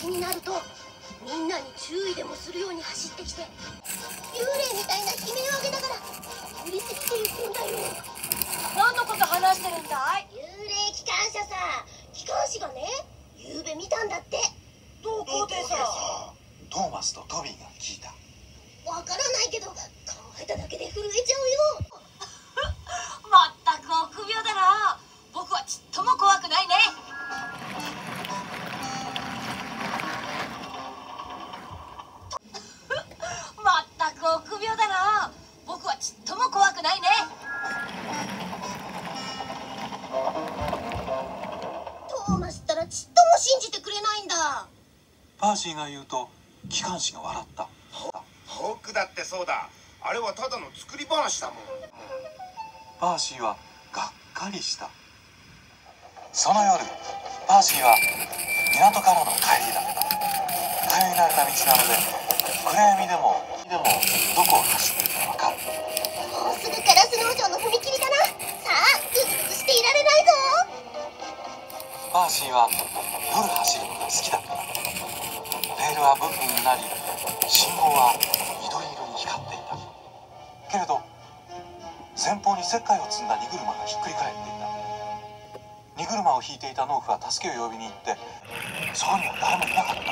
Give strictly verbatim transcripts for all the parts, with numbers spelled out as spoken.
時になるとみんなに注意でもするように走ってきて、幽霊みたいな悲鳴を上げながら通り過ぎていくんだよ。 何のこと話してるんだい？ 幽霊機関車さ。機関士がね、ゆうべ見たんだって。 どこでさ？ トーマスとトビーが聞いた。 わからないけど、考えただけで震えちゃうよ。 まったく臆病だな。僕はちっとも怖くないね。まったく臆病だな。僕はちっとも怖くないね。 トーマスったらちっとも信じてくれないんだ。 パーシーが言うと機関士が笑った。 僕だってそうだ。あれはただの作り話だもん。 パーシーはがっかりした。その夜、パーシーは港からの帰りだ。通い慣れた道なので暗闇でもでもどこを走っているか分かる。 もうすぐカラス農場の踏切だな。さあ、グズグズしていられないぞ。 パーシーは夜走るのが好きだった。レールはブンブンになり、信号は緑色に光っていた。けれど前方に石灰を積んだ荷車がひっくり返っていた。荷車を引いていた農夫は助けを呼びに行って、そこには誰もいなかった。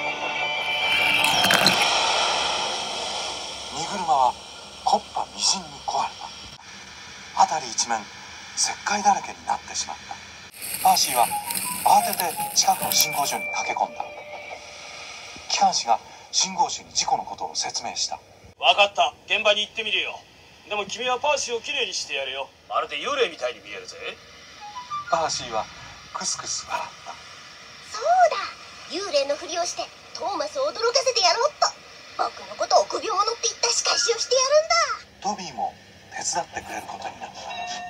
荷車は木っ端みじんに壊れた。辺り一面石灰だらけになってしまった。パーシーは慌てて近くの信号所に駆け込んだ。機関士が信号士に事故のことを説明した。 分かった、現場に行ってみるよ。でも君はパーシーをきれいにしてやれよ。まるで幽霊みたいに見えるぜ。 パーシーはクスクス笑った。 そうだ、幽霊のふりをしてトーマスを驚かせてやろうっと。僕のことを臆病者って言った仕返しをしてやるんだ。 トビーも手伝ってくれることになった。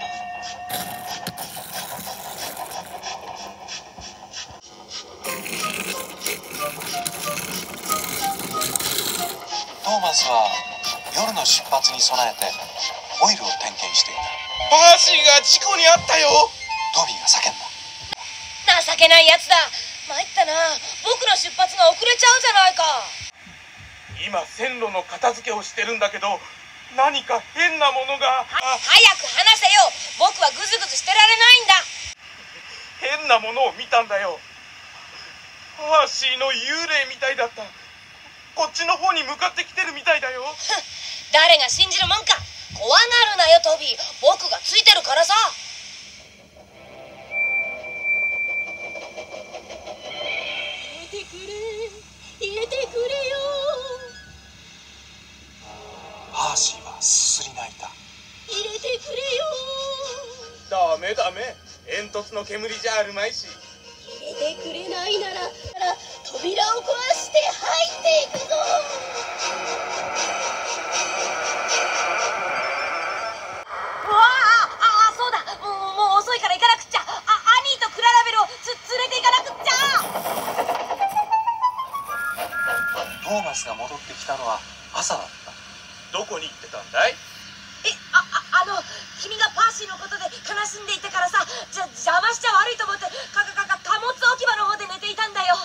トーマスは夜の出発に備えてオイルを点検していた。 パーシーが事故に遭ったよ。 トビーが叫んだ。 情けないやつだ。参ったな。僕の出発が遅れちゃうじゃないか。 今線路の片付けをしてるんだけど、何か変なものが。 は早く話せよ。僕はグズグズしてられないんだ。 変なものを見たんだよ。パーシーの幽霊みたいだった。こっちの方に向かってきてるみたいだよ。 誰が信じるもんか。怖がるなよトビー。僕がついてるからさ。入れてくれ、入れてくれよ。 パーシーはすすり泣いた。 入れてくれよ。 ダメダメ、煙突の煙じゃあるまいし。 入れてくれないなら扉を壊して入っていくぞ。 うわあ、あ、そうだ。もう、もう遅いから行かなくっちゃ。あ、アニーとクララベルをつ連れて行かなくっちゃ。 トーマスが戻ってきたのは朝だった。 どこに行ってたんだい？ え、あ、あ、あの、君がパーシーのことで悲しんでいたからさ、じゃ、邪魔しちゃ悪いと思って、か、か、か、貨物置き場の方で寝ていたんだよ。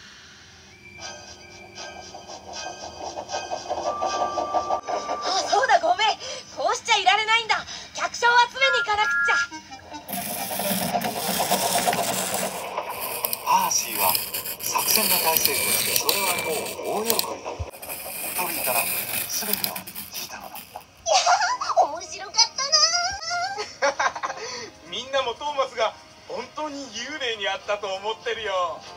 あ、そうだ、ごめん。こうしちゃいられないんだ。客車を集めに行かなくっちゃ。 パーシーは作戦が大成功して、それはもう大喜びだった。トビーから全てを聞いたのだった。 いや、面白かったな。 みんなもトーマスが本当に幽霊に会ったと思ってるよ。